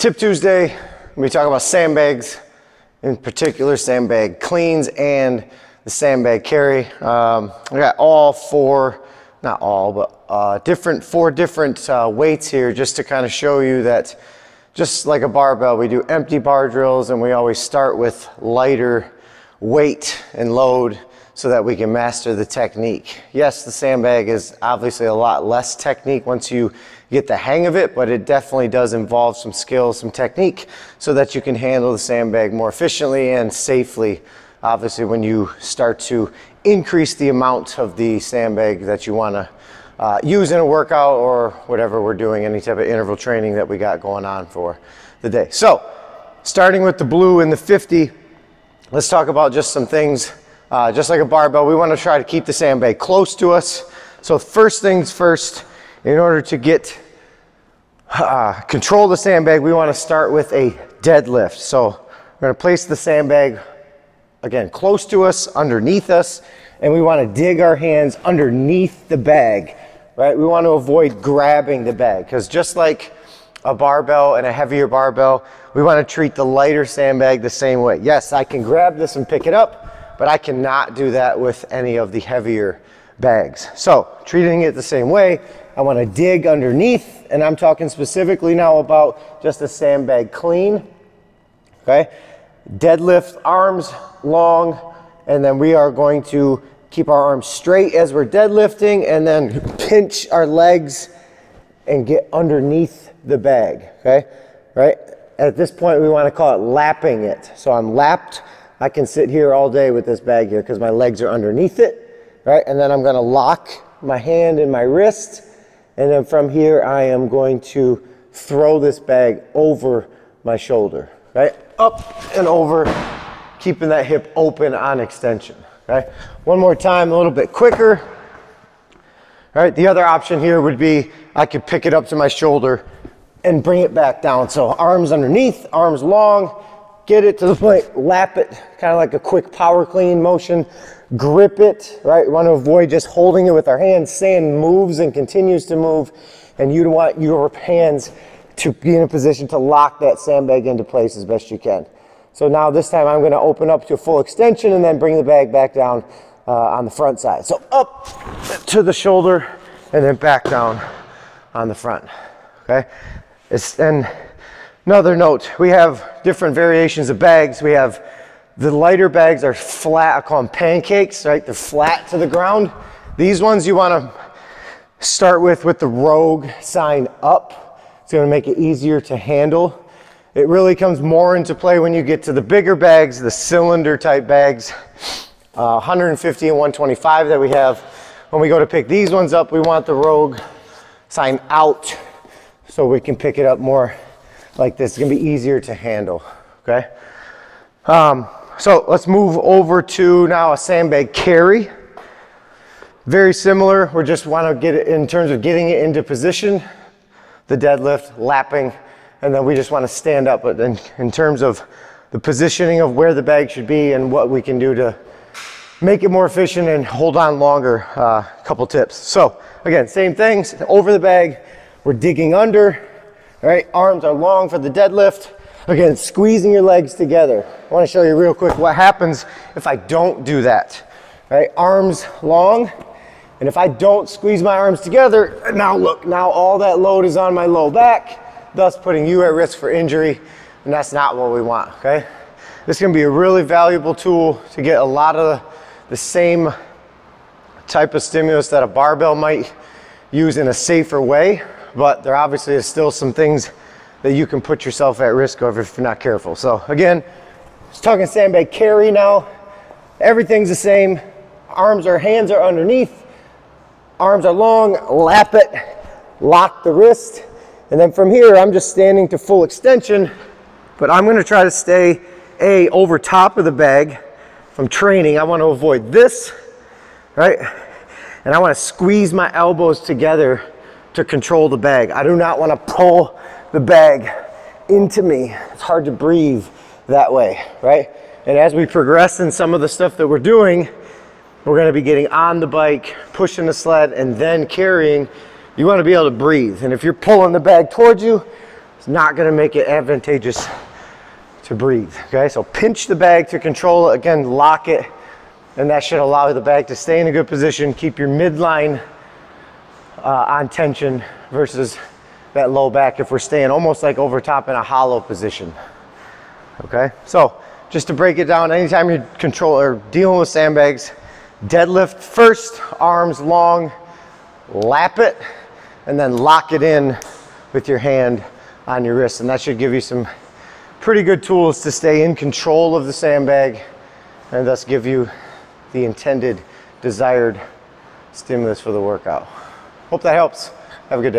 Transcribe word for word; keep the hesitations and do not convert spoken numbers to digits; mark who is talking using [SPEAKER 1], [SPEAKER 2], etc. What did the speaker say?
[SPEAKER 1] Tip Tuesday, we talk about sandbags, in particular sandbag cleans and the sandbag carry. Um, I got all four, not all, but uh, different, four different uh, weights here just to kind of show you that just like a barbell, we do empty bar drills and we always start with lighter weight and load so that we can master the technique. Yes, the sandbag is obviously a lot less technique once you get the hang of it, but it definitely does involve some skills, some technique, so that you can handle the sandbag more efficiently and safely. Obviously, when you start to increase the amount of the sandbag that you want to uh, use in a workout or whatever we're doing, any type of interval training that we got going on for the day. So, starting with the blue and the fifty, let's talk about just some things. Uh, just like a barbell, we want to try to keep the sandbag close to us. So first things first, in order to get uh, control the sandbag, we want to start with a deadlift. So we're going to place the sandbag, again, close to us, underneath us, and we want to dig our hands underneath the bag, right? We want to avoid grabbing the bag, because just like a barbell and a heavier barbell, we want to treat the lighter sandbag the same way. Yes, I can grab this and pick it up, but I cannot do that with any of the heavier bags. So treating it the same way, I want to dig underneath, and I'm talking specifically now about just a sandbag clean, okay? Deadlift, arms long, and then we are going to keep our arms straight as we're deadlifting, and then pinch our legs and get underneath the bag, okay? Right? At this point, we want to call it lapping it. So I'm lapped. I can sit here all day with this bag here because my legs are underneath it, right? And then I'm going to lock my hand and my wrist, and then from here I am going to throw this bag over my shoulder, right? Up and over, keeping that hip open on extension, okay? One more time, a little bit quicker. All right, the other option here would be I could pick it up to my shoulder and bring it back down. So arms underneath, arms long, get it to the point, lap it, kind of like a quick power clean motion, grip it, right? We want to avoid just holding it with our hands. Sand moves and continues to move, and you want your hands to be in a position to lock that sandbag into place as best you can. So now this time I'm going to open up to a full extension and then bring the bag back down uh, on the front side. So up to the shoulder and then back down on the front, okay? It's, and another note, we have different variations of bags. We have the lighter bags are flat, I call them pancakes, right? They're flat to the ground. These ones you want to start with with the Rogue sign up. It's going to make it easier to handle. It really comes more into play when you get to the bigger bags, the cylinder type bags, uh, one fifty and one twenty-five that we have. When we go to pick these ones up, we want the Rogue sign out so we can pick it up more like this. It's gonna be easier to handle, okay? Um, so let's move over to now a sandbag carry. Very similar, we just wanna get it in terms of getting it into position, the deadlift, lapping, and then we just wanna stand up. But then in terms of the positioning of where the bag should be and what we can do to make it more efficient and hold on longer, a uh, couple tips. So again, same things, over the bag, we're digging under. All right, arms are long for the deadlift. Again, squeezing your legs together. I want to show you real quick what happens if I don't do that. All right, arms long, and if I don't squeeze my arms together, now look, now all that load is on my low back, thus putting you at risk for injury, and that's not what we want, okay? This is going to be a really valuable tool to get a lot of the same type of stimulus that a barbell might use in a safer way. But there obviously is still some things that you can put yourself at risk of if you're not careful. So again, just talking sandbag carry now. Everything's the same. Arms or hands are underneath. Arms are long, lap it, lock the wrist. And then from here, I'm just standing to full extension, but I'm gonna try to stay A, over top of the bag. From training, I wanna avoid this, right? And I wanna squeeze my elbows together to control the bag. I do not want to pull the bag into me. It's hard to breathe that way, right? And as we progress in some of the stuff that we're doing, we're going to be getting on the bike, pushing the sled, and then carrying. You want to be able to breathe. And if you're pulling the bag towards you, It's not gonna make it advantageous to breathe, okay? So pinch the bag to control it. Again, lock it, and that should allow the bag to stay in a good position. Keep your midline uh, on tension versus that low back if we're staying almost like over top in a hollow position, okay? So just to break it down, anytime you're control or dealing with sandbags, deadlift first, arms long, lap it, and then lock it in with your hand on your wrist, and that should give you some pretty good tools to stay in control of the sandbag and thus give you the intended, desired stimulus for the workout. Hope that helps. Have a good day.